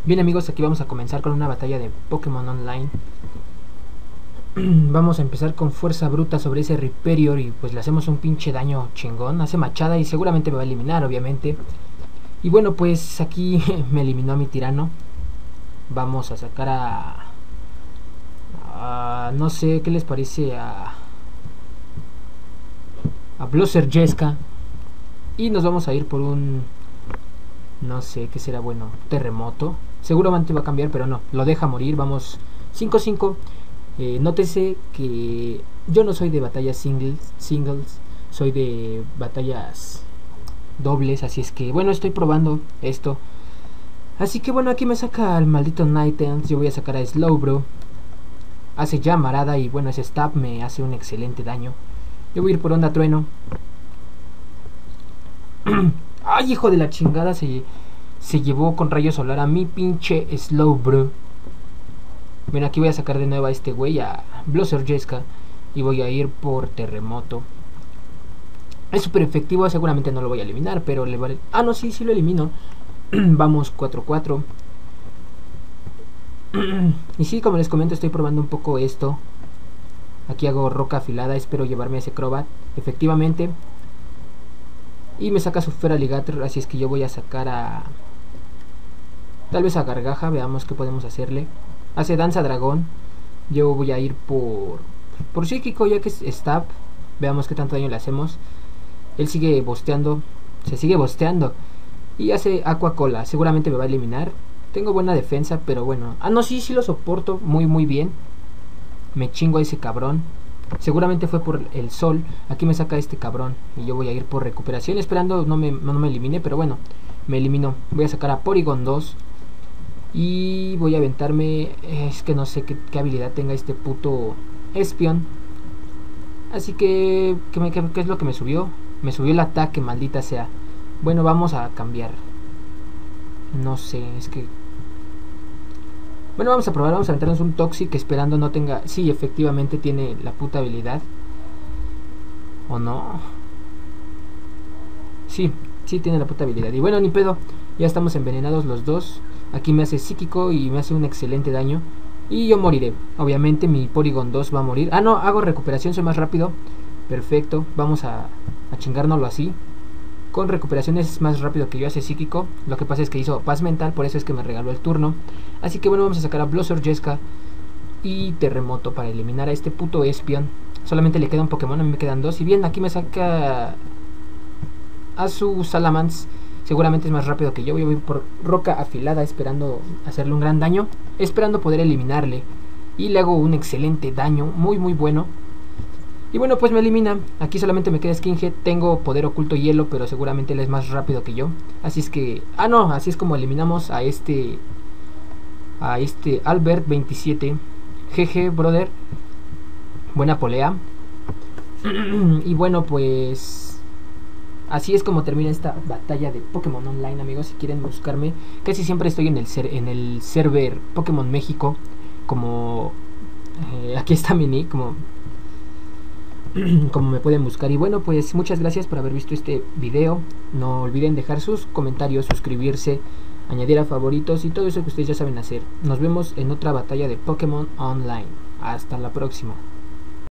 Bien amigos, aquí vamos a comenzar con una batalla de Pokémon Online. Vamos a empezar con fuerza bruta sobre ese Rhyperior y pues le hacemos un pinche daño chingón. Hace machada y seguramente me va a eliminar, obviamente. Y bueno, pues aquí me eliminó a mi tirano. Vamos a sacar no sé, ¿qué les parece a Blosser Jeska? Y nos vamos a ir por un... no sé, ¿qué será bueno? Terremoto. Seguramente va a cambiar, pero no, lo deja morir. Vamos 5-5. Nótese que yo no soy de batallas singles, soy de batallas dobles, así es que bueno, estoy probando esto. Así que bueno, aquí me saca al maldito Ninetales. Yo voy a sacar a Slowbro. Hace llamarada y bueno, ese stab me hace un excelente daño. Yo voy a ir por onda trueno. Ay, hijo de la chingada, se llevó con rayo solar a mi pinche Slowbro. Bueno, aquí voy a sacar de nuevo a este güey, a Blosser Jeska, y voy a ir por terremoto. Es súper efectivo, seguramente no lo voy a eliminar, pero le vale... Ah, no, sí lo elimino. Vamos 4-4. Y sí, como les comento, estoy probando un poco esto. Aquí hago roca afilada, espero llevarme a ese Crobat, efectivamente. Y me saca su Feraligatr, así es que yo voy a sacar a... tal vez a Gargaja, veamos qué podemos hacerle. Hace danza dragón. Yo voy a ir por psíquico, ya que es stab. Veamos qué tanto daño le hacemos. Él sigue bosteando. Se sigue bosteando. Y hace aqua cola. Seguramente me va a eliminar. Tengo buena defensa, pero bueno. Ah, no, sí lo soporto muy bien. Me chingo a ese cabrón. Seguramente fue por el sol. Aquí me saca este cabrón. Y yo voy a ir por recuperación. Esperando no me elimine, pero bueno. Me eliminó. Voy a sacar a Porygon 2. Y voy a aventarme... es que no sé qué habilidad tenga este puto Espion. Así que... ¿qué es lo que me subió? Me subió el ataque, maldita sea. Bueno, vamos a cambiar. No sé, es que... bueno, vamos a probar, vamos a aventarnos un Toxic esperando no tenga... sí, efectivamente tiene la puta habilidad. ¿O no? Sí tiene la puta habilidad. Y bueno, ni pedo. Ya estamos envenenados los dos. Aquí me hace psíquico y me hace un excelente daño. Y yo moriré. Obviamente mi Porygon 2 va a morir. Ah, no, hago recuperación, soy más rápido. Perfecto, vamos a chingárnoslo así. Con recuperación es más rápido que yo, hace psíquico. Lo que pasa es que hizo paz mental, por eso es que me regaló el turno. Así que bueno, vamos a sacar a Blosser Jeska y terremoto para eliminar a este puto Espion. Solamente le queda un Pokémon, a mí me quedan dos. Y bien, aquí me saca a su Salamence. Seguramente es más rápido que yo. Voy a ir por roca afilada esperando hacerle un gran daño, esperando poder eliminarle. Y le hago un excelente daño, muy bueno. Y bueno, pues me elimina. Aquí solamente me queda Skinhead. Tengo poder oculto hielo, pero seguramente él es más rápido que yo. Así es que... ah, no, así es como eliminamos a este Albert 27. GG, brother. Buena polea. Y bueno, pues... así es como termina esta batalla de Pokémon Online, amigos. Si quieren buscarme, casi siempre estoy en el server Pokémon México. Como... aquí está mi nick, como me pueden buscar. Y bueno, pues muchas gracias por haber visto este video. No olviden dejar sus comentarios, suscribirse, añadir a favoritos y todo eso que ustedes ya saben hacer. Nos vemos en otra batalla de Pokémon Online. Hasta la próxima.